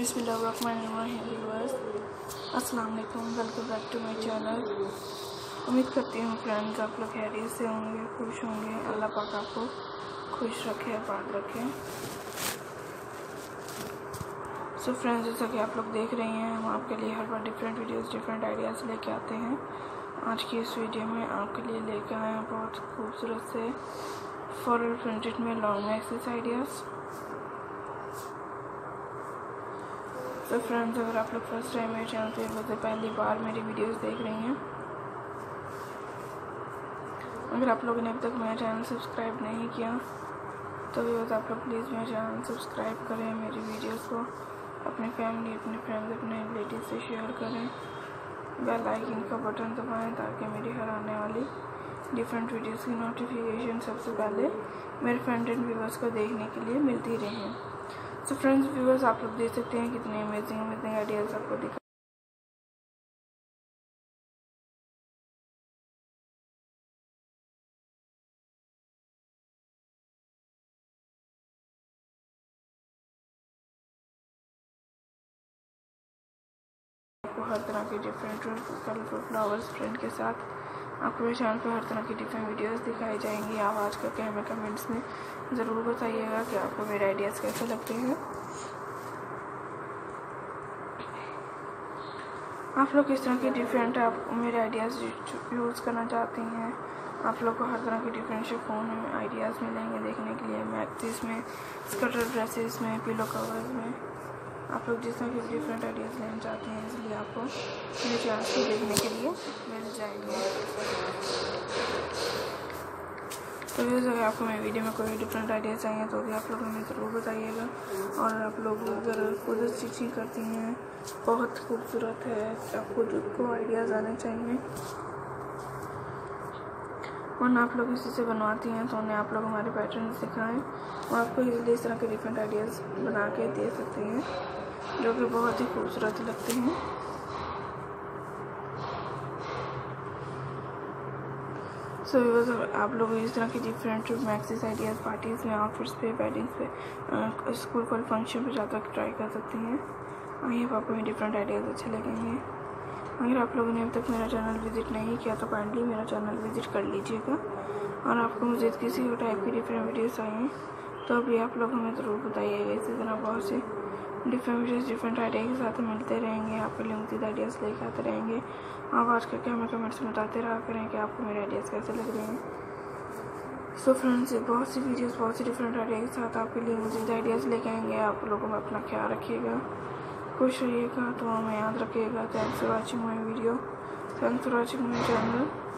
Viewers, अस्सलाम वालेकुम। Welcome back to my channel. उम्मीद करती हूँ फ्रेंड्स आप लोग खैरियत से होंगे, खुश होंगे। अल्लाह पाक आपको खुश रखे, आबाद रखे। सो फ्रेंड्स, जैसा कि आप लोग देख रही हैं, हम आपके लिए हर बार डिफरेंट वीडियोस, डिफरेंट आइडियाज़ लेके आते हैं। आज की इस वीडियो में आपके लिए लेकर आए हैं बहुत खूबसूरत से फ्लोरल प्रिंटेड में लॉन्ग मैक्सिस आइडियाज़। तो फ्रेंड्स, अगर आप लोग फर्स्ट टाइम मेरे चैनल पे वैसे पहली बार मेरी वीडियोस देख रही हैं, अगर आप लोगों ने अब तक मेरा चैनल सब्सक्राइब नहीं किया तो भी बस आप लोग प्लीज़ मेरा चैनल सब्सक्राइब करें, मेरी वीडियोस को अपने फैमिली, अपने फ्रेंड्स, अपने रिलेटिव से शेयर करें। बेल आइकन का बटन दबाएं ताकि मेरी हर आने वाली डिफरेंट वीडियोस की नोटिफिकेशन सबसे पहले मेरे फ्रेंड एंड व्यूअर्स को देखने के लिए मिलती रहे। सो फ्रेंड्स व्यूअर्स, आप लोग देख सकते हैं कितने अमेजिंग आइडियाज़ आपको दिखा। आपको हर तरह के डिफरेंट कलरफुल फ्लावर्स प्रिंट के साथ आपको मेरे चैनल पर हर तरह की डिफरेंट वीडियोस दिखाई जाएंगी। आप आज करके हमें कमेंट्स में ज़रूर बताइएगा कि आपको मेरे आइडियाज़ कैसे लगते हैं। आप लोग किस तरह के डिफरेंट आप मेरे आइडियाज़ यूज़ करना चाहते हैं। आप लोग को हर तरह के डिफरेंट शिफॉन में आइडियाज़ मिलेंगे देखने के लिए, मैक्सिस में, स्कर्टर ड्रेसेस में, पिलो कवर्स में। आप लोग जिस तरह के डिफरेंट आइडियाज़ लेना चाहते हैं, इसलिए आपको मेरे चैनल को देखने के लिए मिल जाएंगे। तो व्यूअर्स, अगर आपको मेरी वीडियो में कोई डिफरेंट आइडियाज़ चाहिए तो भी आप लोग हमें ज़रूर बताइएगा। और आप लोग अगर खुद स्टिचिंग करती हैं, बहुत खूबसूरत है, आप खुद को आइडियाज़ आने चाहिए वरना आप लोग इसी से बनवाती हैं तो उन्हें आप लोग हमारे पैटर्न सिखाएं और आपको इजीली इस तरह के डिफरेंट आइडियाज़ बना के दे सकते हैं जो कि बहुत ही खूबसूरत लगते हैं। सो व्यूअर्स, आप लोग इस तरह की डिफरेंट मैक्सिस आइडियाज़ पार्टीज़ में, आउटफिट्स पे, वेडिंग्स पे, स्कूल कॉलेज फंक्शन पे जाकर ट्राई कर सकती हैं। आई होप आपको डिफरेंट आइडियाज़ अच्छे लगेंगे। अगर आप लोगों ने अब तक मेरा चैनल विज़िट नहीं किया तो काइंडली मेरा चैनल विज़िट कर लीजिएगा। और आपको मज़ीद किसी भी टाइप की डिफरेंट वीडियोस आएँ तो अभी आप लोग हमें ज़रूर बताइएगा। इसी तरह बहुत से डिफरेंट वीडियोस, डिफरेंट आइडिया के साथ मिलते रहेंगे, आपके लिए मज़ीद आइडियाज़ लेकर आते रहेंगे। आप आज करके हमें कमेंट्स में बताते रहा करें कि आपको मेरे आइडियाज़ कैसे लग रहे हैं। सो फ्रेंड्स, बहुत सी वीडियोज़, बहुत सी डिफरेंट आइडिया के साथ आपके लिए मज़ीद आइडियाज़ लेके आएंगे। आप लोगों में अपना ख्याल रखिएगा, खुश रहिएगा, तो हमें याद रखिएगा। Thanks for watching my video, thanks for watching my channel.